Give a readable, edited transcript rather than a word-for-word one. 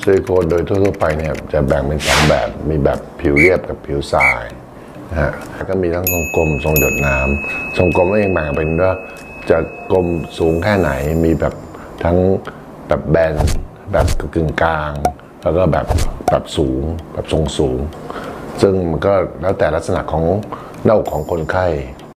ซิลิโคนโดยทั่วๆไปเนี่ยจะแบ่งเป็น2แบบมีแบบผิวเรียบกับผิวทรายนะฮะก็มีทั้งทรงกลมทรงหยดน้ำทรงกลมเองแบ่งเป็นว่าจะกลมสูงแค่ไหนมีแบบทั้งแบบแบนแบบกึ่งกลางแล้วก็แบบสูงแบบทรงสูงซึ่งมันก็แล้วแต่ลักษณะของหน้าอกของคนไข้